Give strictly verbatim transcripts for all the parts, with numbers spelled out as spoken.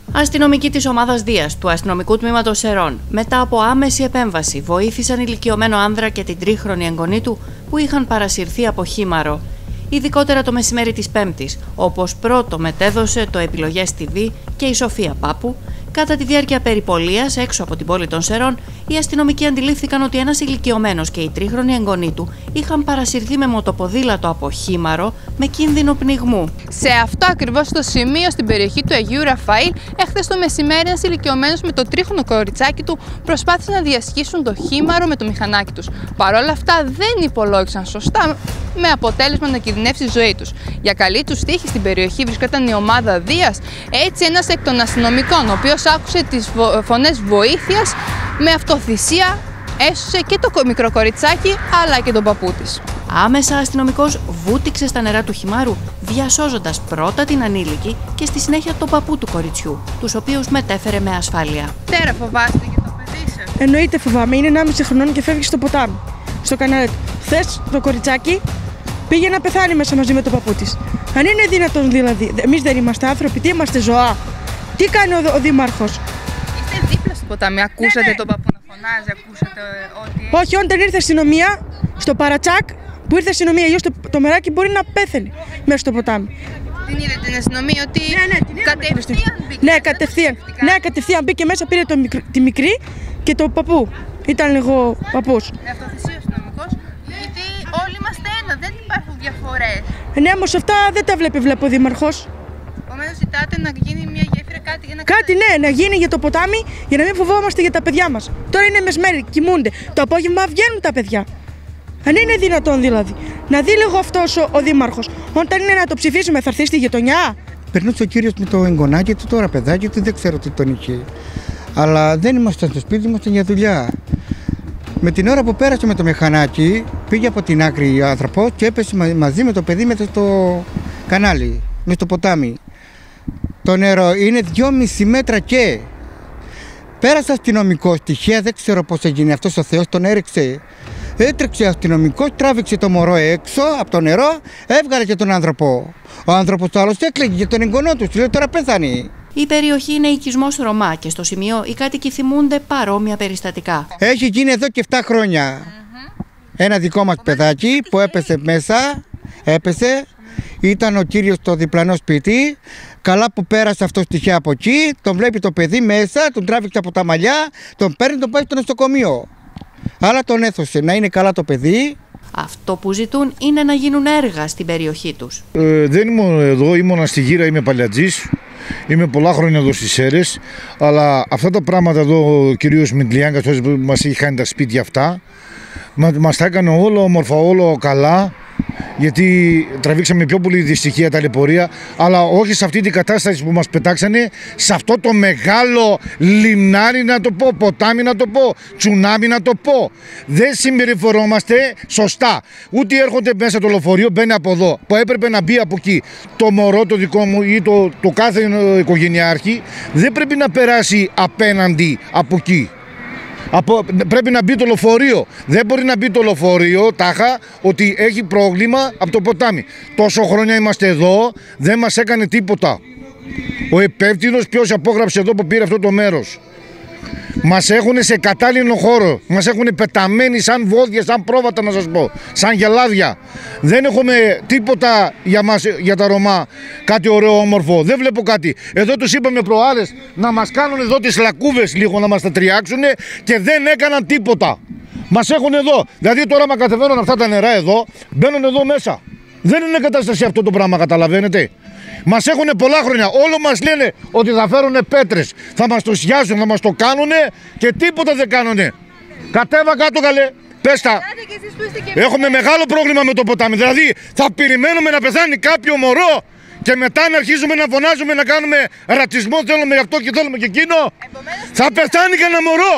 Αστυνομικοί της ομάδας Δίας του αστυνομικού τμήματος Σερών, μετά από άμεση επέμβαση, βοήθησαν ηλικιωμένο άνδρα και την τρίχρονη εγγονή του που είχαν παρασυρθεί από χήμαρο. Ειδικότερα το μεσημέρι της Πέμπτης, όπως πρώτο μετέδωσε το Επιλογές τι βι και η Σοφία Πάπου, κατά τη διάρκεια περιπολίας έξω από την πόλη των Σερών, οι αστυνομικοί αντιλήφθηκαν ότι ένας ηλικιωμένος και η τρίχρονη εγγονή του είχαν παρασυρθεί με μοτοποδήλατο από χήμαρο με κίνδυνο πνιγμού. Σε αυτό ακριβώς το σημείο, στην περιοχή του Αγίου Ραφαήλ, εχθές το μεσημέρι, ένας ηλικιωμένος με το τρίχρονο κοριτσάκι του προσπάθησαν να διασχίσουν το χήμαρο με το μηχανάκι τους. Παρ' όλα αυτά, δεν υπολόγισαν σωστά, με αποτέλεσμα να κινδυνεύσει η ζωή τους. Για καλή τους τύχη στην περιοχή βρισκόταν η ομάδα Δίας. Έτσι, ένας εκ των αστυνομικών, ο οποίος άκουσε τις φωνές βοήθειας, με αυτοθυσία έσωσε και το μικρό κοριτσάκι αλλά και τον παππού της. Άμεσα αστυνομικός βούτυξε στα νερά του χυμάρου, διασώζοντας πρώτα την ανήλικη και στη συνέχεια τον παππού του κοριτσιού, τους οποίους μετέφερε με ασφάλεια. Τέρα, φοβάστε για το παιδί σας? Εννοείται φοβάμαι, είναι ενάμιση χρονών και φεύγει στο ποτάμι, στο κανάλι του. Χθες το κοριτσάκι πήγε να πεθάνει μέσα μαζί με τον παππού της. Αν είναι δυνατόν δηλαδή, εμείς δεν είμαστε άνθρωποι, τι είμαστε, ζώα? Τι κάνει ο, ο δήμαρχος? Είστε δίπλα στο ποτάμι, ακούσατε ναι, ναι. τον παππού να φωνάζει, ακούσατε ότι... Όχι, όταν ήρθε η αστυνομία, στο παρατσάκ που ήρθε η αστυνομία, γύρω στο το μεράκι μπορεί να πέθαινε μέσα στο ποτάμι. Την είδε την αστυνομία ότι ναι, ναι, την κατευθείαν μπήκε? Ναι, κατευθείαν. Ναι, κατευθείαν μπήκε μέσα, πήρε το μικρ, τη μικρή και το παππού. Ήταν εγώ παππούς. Με αυτοθυσία ο αστυνομικός, γιατί όλοι είμαστε ένα, δεν υπάρχουν διαφορές. Ναι, όμως αυτά δεν τα βλέπει, βλέπω ο δήμαρχος. Επομένως ζητάτε να γίνει μια γέφυρα, κάτι για να Κάτι ναι, να γίνει για το ποτάμι, για να μην φοβόμαστε για τα παιδιά μας. Τώρα είναι μεσημέρι, κοιμούνται. Το απόγευμα βγαίνουν τα παιδιά. Αν είναι δυνατόν δηλαδή. Να δει λίγο αυτός ο, ο δήμαρχος. Όταν είναι να το ψηφίσουμε, θα έρθει στη γειτονιά. Περνούσε ο κύριος με το εγγονάκι του, τώρα παιδάκι του, δεν ξέρω τι τον είχε. Αλλά δεν ήμασταν στο σπίτι, ήμασταν για δουλειά. Με την ώρα που πέρασε με το μηχανάκι, πήγε από την άκρη ο άνθρωπος και έπεσε μαζί με το παιδί μέσα στο κανάλι, μέσα στο ποτάμι. Το νερό είναι δυόμιση μέτρα και πέρασε αστυνομικό τυχαία, δεν ξέρω πώς έγινε αυτός ο Θεός, τον έριξε. Έτρεξε ο αστυνομικός, τράβηξε το μωρό έξω από το νερό, έβγαλε και τον άνθρωπο. Ο άνθρωπος το άλλος έκλαιγε για τον εγγονό του, λέει τώρα πέθανε. Η περιοχή είναι οικισμός Ρωμά και στο σημείο οι κάτοικοι θυμούνται παρόμοια περιστατικά. Έχει γίνει εδώ και επτά χρόνια. Mm-hmm. Ένα δικό μας παιδάκι που έπεσε μέσα, έπεσε, ήταν ο κύριος στο διπλανό σπίτι. Καλά που πέρασε αυτό τυχαία από εκεί, τον βλέπει το παιδί μέσα, τον τράβηξε από τα μαλλιά, τον παίρνει, τον πάει στο νοσοκομείο. Αλλά τον έθωσε, να είναι καλά το παιδί. Αυτό που ζητούν είναι να γίνουν έργα στην περιοχή τους. Ε, δεν ήμουν εδώ, ήμουν στη Γύρα, είμαι παλιατζής. Είμαι πολλά χρόνια εδώ στις Σέρρες. Αλλά αυτά τα πράγματα εδώ, κυρίως με τη Λιάγκα, που μας έχει κάνει τα σπίτια αυτά, μας τα έκανε όλο όμορφα, όλο καλά. Γιατί τραβήξαμε πιο πολύ δυστυχία, ταλαιπωρία, αλλά όχι σε αυτή την κατάσταση που μας πετάξανε, σε αυτό το μεγάλο λιμνάρι να το πω, ποτάμι να το πω, τσουνάμι να το πω. Δεν συμπεριφορόμαστε σωστά. Ούτε έρχονται μέσα το λεωφορείο, μπαίνει από εδώ, που έπρεπε να μπει από εκεί. Το μωρό το δικό μου ή το, το κάθε οικογενειάρχη δεν πρέπει να περάσει απέναντι από εκεί. Από, πρέπει να μπει το λεωφορείο. Δεν μπορεί να μπει το λεωφορείο τάχα ότι έχει πρόβλημα από το ποτάμι. Τόσο χρόνια είμαστε εδώ, δεν μας έκανε τίποτα. Ο υπεύθυνος ποιος απόγραψε εδώ που πήρε αυτό το μέρος. Μας έχουν σε κατάλληλο χώρο. Μας έχουν πεταμένοι σαν βόδια, σαν πρόβατα να σας πω. Σαν γελάδια. Δεν έχουμε τίποτα για, μας, για τα Ρωμά. Κάτι ωραίο όμορφο. Δεν βλέπω κάτι. Εδώ τους είπαμε προάλλες να μας κάνουν εδώ τις λακκούβες λίγο να μας τα τριάξουν και δεν έκαναν τίποτα. Μας έχουν εδώ. Δηλαδή τώρα μα κατεβαίνουν αυτά τα νερά εδώ, μπαίνουν εδώ μέσα. Δεν είναι κατάσταση αυτό το πράγμα, καταλαβαίνετε. Μας έχουν πολλά χρόνια. Όλο μας λένε ότι θα φέρουν πέτρες. Θα μας το σιάζουν, θα μας το κάνουνε και τίποτα δεν κάνουνε. Κατέβα κάτω καλέ. Πες τα. Έχουμε μεγάλο πρόβλημα με το ποτάμι. Δηλαδή θα περιμένουμε να πεθάνει κάποιο μωρό και μετά να αρχίζουμε να φωνάζουμε, να κάνουμε ρατσισμό. Θέλουμε αυτό και θέλουμε και εκείνο. Επομένως, θα πεθάνει κανένα μωρό.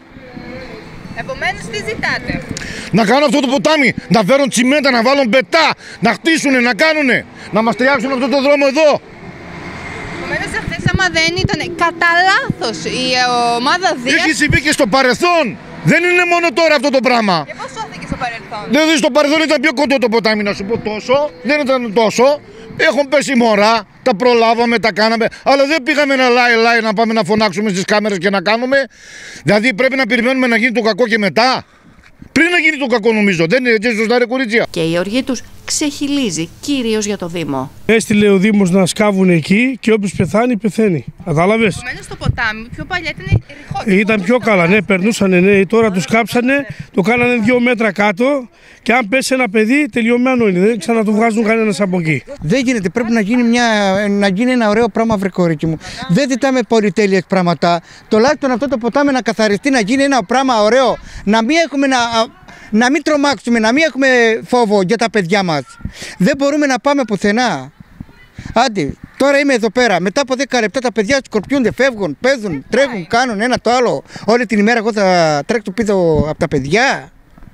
Επομένως τι ζητάτε? Να κάνουν αυτό το ποτάμι, να φέρουν τσιμέντα, να βάλουν πετά, να χτίσουνε, να κάνουνε, να μας τριάξουν αυτό το δρόμο εδώ. Επομένως αυτές άμα δεν ήταν κατά λάθος η ομάδα Δίας... Έχει συμβεί και στο παρελθόν. Δεν είναι μόνο τώρα αυτό το πράγμα. Και πώς σώθηκε στο παρελθόν? Δηλαδή στο παρελθόν ήταν πιο κοντό το ποτάμι, να σου πω τόσο, δεν ήταν τόσο. Έχουν πέσει μωρά, τα προλάβαμε, τα κάναμε, αλλά δεν πήγαμε ένα λάι-λάι να πάμε να φωνάξουμε στις κάμερες και να κάνουμε. Δηλαδή πρέπει να περιμένουμε να γίνει το κακό και μετά. Πριν να γίνει το κακό, νομίζω. Δεν είναι έτσι σωστά, ρε κορίτσια? Και η οργή τους ξεχυλίζει κυρίως για το Δήμο. Έστειλε ο Δήμος να σκάβουν εκεί και όποιος πεθάνει, πεθαίνει. Κατάλαβες? Επομένως στο ποτάμι πιο παλιά ήταν ρηχό. Ήταν πιο καλά, ναι, περνούσανε, ναι. Τώρα τους κάψανε, το κάνανε δύο μέτρα κάτω και αν πέσει ένα παιδί, τελειωμένο είναι. Δεν ξανά το βγάζουν κανένας από εκεί. Δεν γίνεται, πρέπει να γίνει, μια, να γίνει ένα ωραίο πράγμα, βρε κορίτσι μου. Δεν ζητάμε πολυτέλειες πράγματα. Τουλάχιστον αυτό το ποτάμι να καθαριστεί, να γίνει ένα πράγμα ωραίο. Να μην έχουμε να. Να μην τρομάξουμε, να μην έχουμε φόβο για τα παιδιά μας. Δεν μπορούμε να πάμε πουθενά. Άντε, τώρα είμαι εδώ πέρα. Μετά από δέκα λεπτά τα παιδιά σκορπιούνται, φεύγουν, παίζουν, τρέχουν, κάνουν ένα το άλλο. Όλη την ημέρα εγώ θα τρέξω πίσω από τα παιδιά.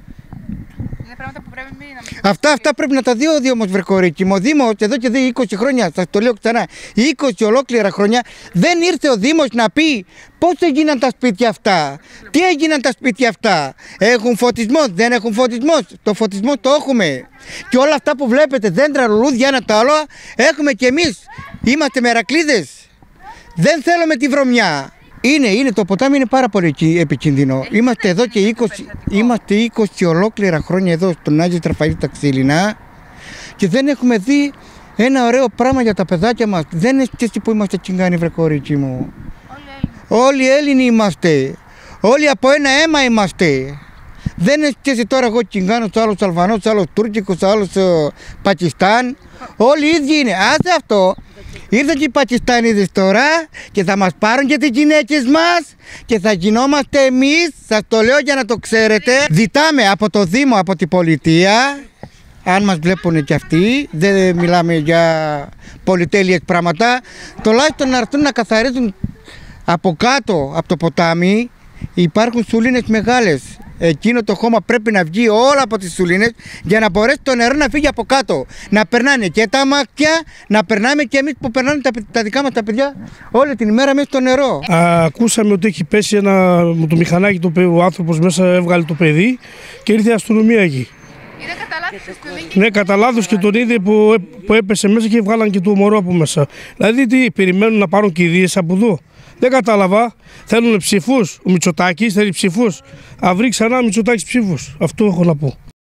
Είναι πράγματα που πρέπει να... Αυτά, αυτά πρέπει να τα δει ο Δήμος, βρε κορίτσι μου. Ο Δήμος εδώ και είκοσι χρόνια, σας το λέω ξανά, είκοσι ολόκληρα χρόνια, δεν ήρθε ο Δήμος να πει πώς έγιναν τα σπίτια αυτά. Τι έγιναν τα σπίτια αυτά. Έχουν φωτισμό, δεν έχουν φωτισμό. Το φωτισμό το έχουμε. Και όλα αυτά που βλέπετε, δέντρα, λουλούδια, ένα το άλλο, έχουμε κι εμείς. Είμαστε μερακλείδες. Δεν θέλουμε τη βρωμιά. Είναι, είναι, το ποτάμι είναι πάρα πολύ επικίνδυνο. Είμαστε εδώ και είκοσι, είμαστε είκοσι ολόκληρα χρόνια εδώ στον Άγιο Ραφαήλ τα Ξύλινα και δεν έχουμε δει ένα ωραίο πράγμα για τα παιδάκια μας. Δεν είναι έτσι που είμαστε τσιγκάνοι, βρε κορίτσι μου. Όλοι Έλληνοι είμαστε. Όλοι από ένα αίμα είμαστε. Δεν είναι έτσι τώρα εγώ τσιγκάνος, άλλος Αλβανός, άλλος Τούρκικος, άλλος Πακιστάν. Όλοι οι ίδιοι είναι. Άσε αυτό. Ήρθαν και οι Πακιστανίδες τώρα και θα μας πάρουν και τις γυναίκες μας και θα γινόμαστε εμείς, σας το λέω για να το ξέρετε. Ζητάμε από το Δήμο, από την πολιτεία, αν μας βλέπουν και αυτοί, δεν μιλάμε για πολυτέλειες πράγματα, τουλάχιστον να έρθουν να καθαρίζουν από κάτω από το ποτάμι. Υπάρχουν σουλίνες μεγάλες. Εκείνο το χώμα πρέπει να βγει όλα από τις σουλίνες για να μπορέσει το νερό να φύγει από κάτω. Να περνάνε και τα αμάξια, να περνάμε και εμείς που περνάνε τα, τα δικά μας τα παιδιά όλη την ημέρα μέσα στο νερό. Α, ακούσαμε ότι έχει πέσει ένα, με το μηχανάκι το, ο άνθρωπος μέσα έβγαλε το παιδί και ήρθε η αστυνομία εκεί. Είδα κατά λάθος το παιδί. Ναι, κατά λάθος και τον είδε που, που έπεσε μέσα και βγάλαν και το μωρό από μέσα. Δηλαδή τι, περιμένουν να πάρουν κηδείες από εδώ. Δεν κατάλαβα. Θέλουν ψήφους. Ο Μητσοτάκης θέλει ψήφους. Α, βρει ξανά Μητσοτάκης ψήφους. Αυτό έχω να πω.